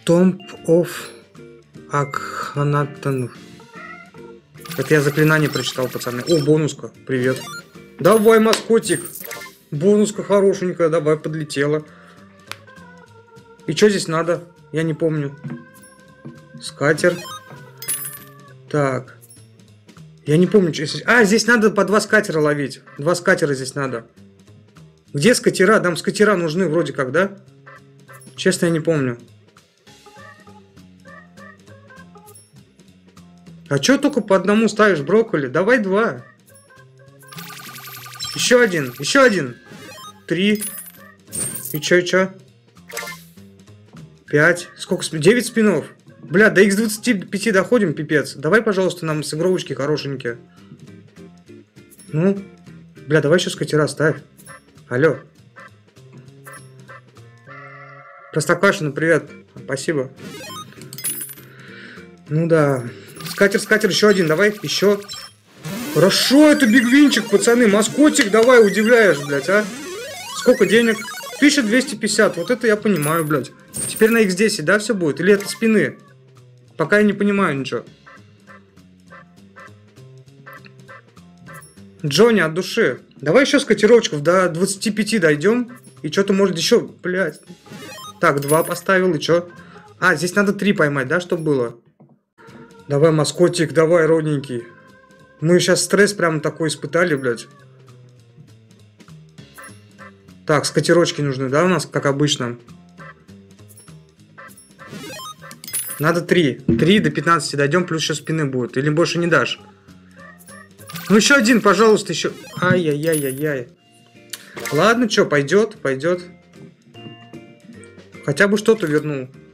Tomb of Акханатан. Это я заклинание прочитал, пацаны. О, бонуска. Привет. Давай, маскотик. Бонуска хорошенькая. Давай, подлетела. И что здесь надо? Я не помню. Скатер. Так. Я не помню, что здесь... А, здесь надо по 2 скатера ловить. 2 скатера здесь надо. Где скатера? Нам скатера нужны вроде как, да? Честно, я не помню. А чё только по одному ставишь брокколи? Давай 2. Еще один. Еще один. 3. И чё? 5. Сколько? 9 спинов. Бля, до x25 доходим, пипец. Давай, пожалуйста, нам сыгровочки хорошенькие. Ну. Бля, давай еще скатера ставь. Алло. Простоквашино, привет. Спасибо. Ну да. Скатер, еще один, давай, еще. Хорошо, это бигвинчик, пацаны. Маскотик, давай, удивляешь, блядь, а. Сколько денег? 1250, вот это я понимаю, блядь. Теперь на x10, да, все будет? Или это спины? Пока я не понимаю ничего. Джонни, от души. Давай еще скатировочков до 25 дойдем. И что-то может еще, блядь. Так, 2 поставил, и что? А, здесь надо 3 поймать, да, чтобы было? Давай, маскотик, давай, родненький. Мы сейчас стресс прям такой испытали, блядь. Так, скатерочки нужны, да, у нас, как обычно? Надо 3. 3 до 15 дойдем, плюс еще спины будет. Или больше не дашь? Ну, еще один, пожалуйста, еще. Ай-яй-яй-яй-яй. Ладно, что, пойдет. Хотя бы что-то вернул.